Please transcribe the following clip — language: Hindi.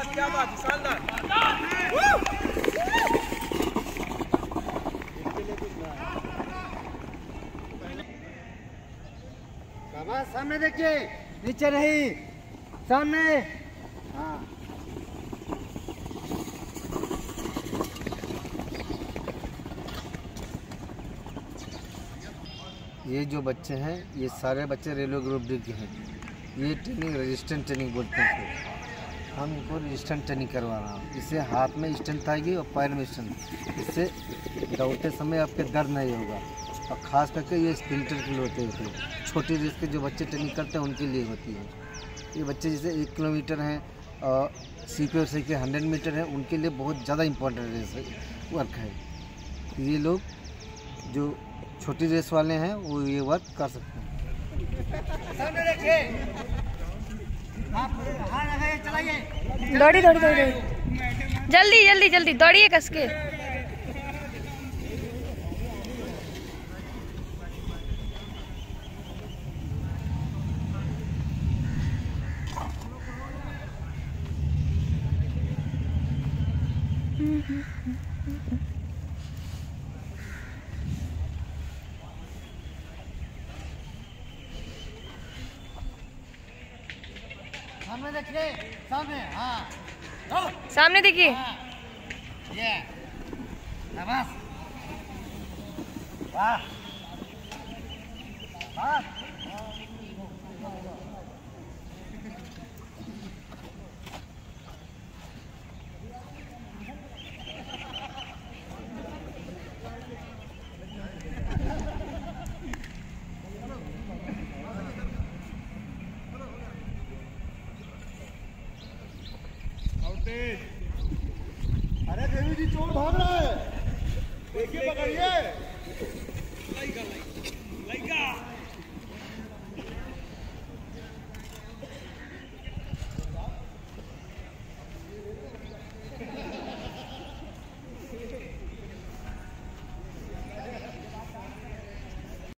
क्या बात, शानदार। बाबा सामने देखिए, नीचे नहीं, सामने। हाँ ये जो बच्चे हैं, ये सारे बच्चे रेलवे ग्रुप डी के हैं। ये ट्रेनिंग रेजिस्टेंट ट्रेनिंग बोलते हैं। हम इनको रेजिस्टेंट ट्रेनिंग करवा रहा हूँ। इससे हाथ में स्ट्रेंथ आएगी और पैर में स्ट्रेंथ। इससे दौड़ते समय आपके दर्द नहीं होगा। और ख़ास करके ये स्प्रिंटर के लिए होते हैं। छोटी रेस के जो बच्चे ट्रेनिंग करते हैं उनके लिए होती है। ये बच्चे जैसे 1 किलोमीटर हैं और CP और CK 100 मीटर है, उनके लिए बहुत ज़्यादा इम्पोर्टेंट रेस वर्क है। ये लोग जो छोटी रेस वाले हैं वो ये वर्क कर सकते हैं। दौड़ी दौड़ी दौड़ी जल्दी जल्दी जल्दी दौड़िए कस के। सामने देखिए, सामने। हाँ सामने देखिए। ये नमस। वाह वाह। अरे देवी जी चोर भाग रहा है, देखिए पकड़िए।